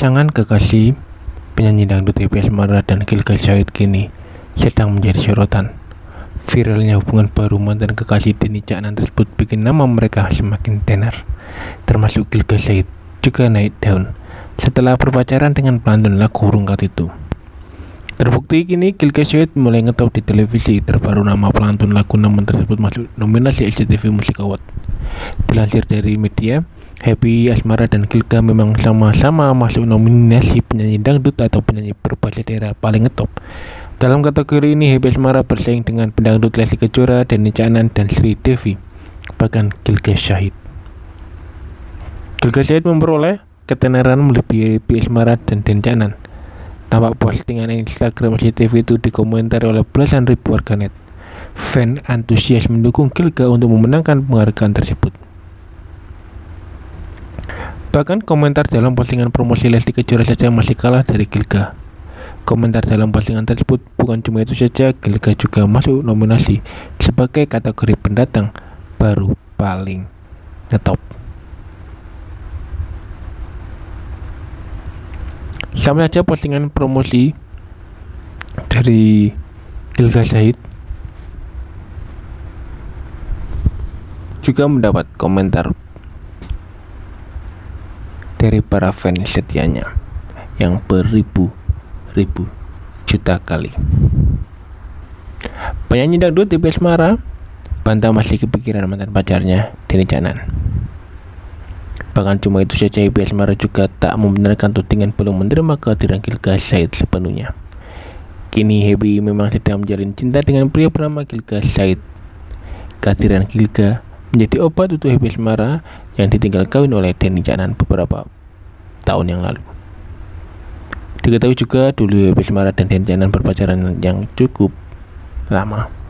Pasangan kekasih penyanyi dangdut Happy Asmara dan Gilga Syahid kini sedang menjadi sorotan. Viralnya hubungan baru mantan kekasih Denny Caknan tersebut bikin nama mereka semakin tenar. Termasuk Gilga Syahid juga naik daun setelah berpacaran dengan pelantun lagu Rungkat Itu. Terbukti kini Gilga Syahid mulai ngetop di televisi. Terbaru nama pelantun lagu Naman tersebut masuk nominasi SCTV Music Award. Dilansir dari media, Happy Asmara dan Gilga memang sama-sama masuk nominasi penyanyi dangdut atau penyanyi berbahasa daerah paling ngetop. Dalam kategori ini, Happy Asmara bersaing dengan pendangdut Lesti Kejora, Denny Caknan, dan Sri Devi, bahkan Gilga Syahid. Gilga Syahid memperoleh ketenaran melebihi Happy Asmara dan Denny Caknan. Tampak postingan Instagram SCTV itu dikomentari oleh belasan ribu warganet. Fan antusias mendukung Gilga untuk memenangkan penghargaan tersebut. Bahkan komentar dalam postingan promosi Lesti Kejora saja masih kalah dari Gilga. Komentar dalam postingan tersebut bukan cuma itu saja, Gilga juga masuk nominasi sebagai kategori pendatang baru paling ngetop. Sama saja postingan promosi dari Gilga Syahid juga mendapat komentar dari para fans setianya yang beribu-ribu juta kali. Penyanyi dangdut Happy Asmara bantah masih kepikiran mantan pacarnya Denny Caknan. Bahkan cuma itu saja, Happy Asmara juga tak membenarkan tudingan belum menerima kehadiran Gilga Syahid sepenuhnya. Kini Happy memang sedang menjalin cinta dengan pria bernama Gilga Syahid. Kehadiran Gilga menjadi obat untuk Happy Asmara yang ditinggal kawin oleh Denny Caknan beberapa tahun yang lalu. Diketahui juga dulu Happy Asmara dan Denny Caknan berpacaran yang cukup lama.